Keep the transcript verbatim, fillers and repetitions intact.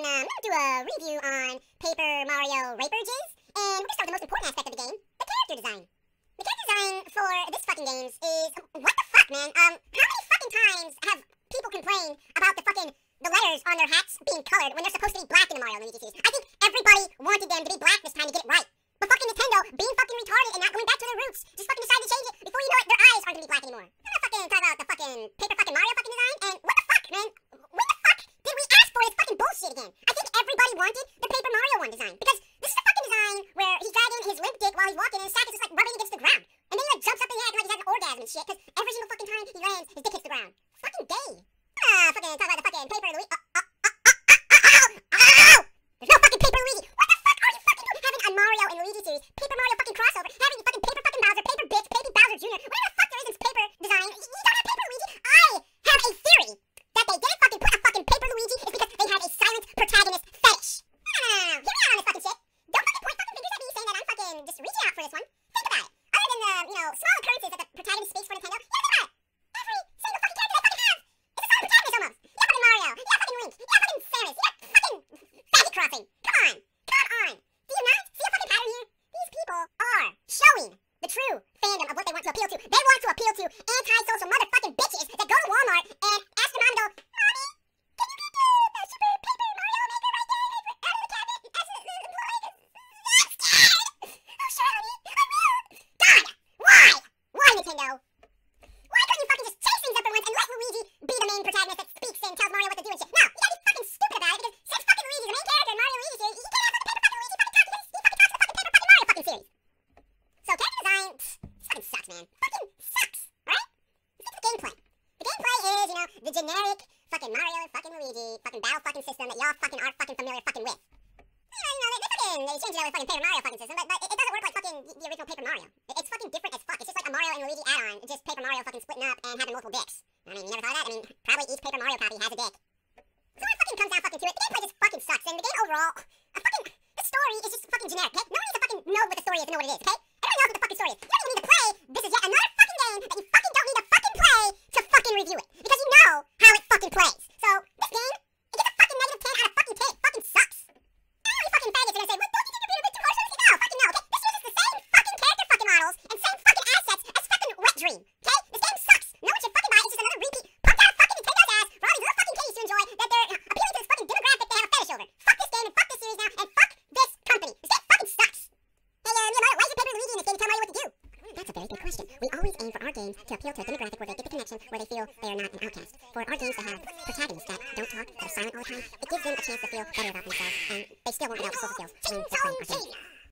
um, I'm gonna do a review on Paper Mario Raperges, and we're gonna start with the most important aspect of the game, the character design. The character design for this fucking games is, what the fuck, man? Um, how many fucking times have people complained about the fucking, the letters on their hats being colored when they're supposed to be black in the Mario and Luigi series? I think everybody wanted them to be black this time to get it right. But fucking Nintendo, being fucking retarded and not going back to their roots, just fucking decided to change it before you know it, their eyes aren't gonna be black anymore. I'm not fucking talking about the fucking Paper fucking Mario fucking design, and what the fuck, man? When the fuck did we ask for this fucking bullshit again? I think everybody wanted the Paper Mario one design, because this is the fucking design where he's dragging his limp dick while he's walking and his sack is just like rubbing against the ground. And then he like jumps up in the air like he's having an orgasm and shit, because every single fucking time he lands, his dick hits the ground. Fucking gay. Ah, fucking talk about the fucking Paper Luigi. Uh, uh, uh, uh, uh, uh, uh, There's no fucking Paper Luigi. What the fuck are you fucking doing? Having a Mario and Luigi series, Paper Mario fucking crossover, having fucking Paper fucking Bowser, Paper Bitch, Baby Bowser Junior Whatever the fuck there is in Paper design, you don't have Paper Luigi. I have a theory that they didn't fucking put a fucking Paper Luigi is because they had a silent protagonist fetish. No, no, no, no, no. Hear me out on this fucking shit. Don't fucking point fucking fingers at me saying that I'm fucking just reaching out for this one. Think about it. Other than the, you know, small occurrences that the protagonist speaks for Nintendo, yeah, think about it. Every single fucking character they fucking have is a silent protagonist almost. You got fucking Mario, you got fucking Link, you got fucking Samus, you got fucking Faggot Crossing. Come on, come on. Do you not see a fucking pattern here? These people are showing the true fandom of what they want to appeal to. They want to appeal to anti-social motherfucking bitches that go to Walmart and ask their mom to go, Mommy, can you get the, the Super Paper Mario Maker right there out of the cabinet and ask the, the employee? I'm scared. Oh, sure, honey. I will. God, why? Why, Nintendo? Why couldn't you fucking just change things up for once and let Luigi be the main protagonist that speaks and tells Mario what to do and shit? No, you gotta be fucking stupid about it, because since fucking Luigi's the main character in Mario and Luigi series, you can't have fucking Paper fucking Luigi fucking talk. He fucking talks to the fucking Paper fucking Mario fucking series. So character design, pfft, this fucking sucks, man. Fucking sucks, alright? Let's get to the gameplay. The gameplay is, you know, the generic fucking Mario and fucking Luigi fucking battle fucking system that y'all fucking are fucking familiar fucking with. You know, you know, they, they fucking, they changed it out with fucking Paper Mario fucking system, but, but it, it doesn't work like fucking the original Paper Mario. It, it's fucking different as fuck. It's just like a Mario and Luigi add-on. It's just Paper Mario fucking splitting up and having multiple dicks. I mean, you never thought of that? I mean, probably each Paper Mario copy has a dick. So when it fucking comes down fucking to it, the gameplay just fucking sucks, and the game overall, a fucking, the story is just fucking generic, okay? No one needs to fucking know what the story is to know what it is, okay? Everyone knows what the fucking story is. You don't even need to play. This is yet another fucking game that you fucking don't need to fucking play to fucking review it, because you know how it fucking plays. So, this game, it gets a fucking negative ten out of fucking ten. It fucking sucks. I know you fucking faggots are gonna say, well, don't you think you're being a bit too harsh on this? No, fucking no, okay? This uses the same fucking character fucking models and same fucking assets as fucking Wet Dream, okay? This game sucks. No one should fucking buy it. It's just another repeat pumped out fucking Nintendo's ass for all these little fucking kitties to enjoy that they're uh, appealing to this fucking demographic they have a fetish over. Fuck this game and fuck this series now and fuck this company. This game fucking sucks. Hey, uh, Miyamoto, why is your Paper Luigi in this game to tell Mario what to do? That's a very good question. We always aim for our games to appeal to a demographic where they get the connection, where they feel they are not an outcast. For our games to have protagonists that don't talk, that are silent all the time, it gives them a chance to feel better about themselves, and they still won't get out with social skills. I mean, that's playing our game.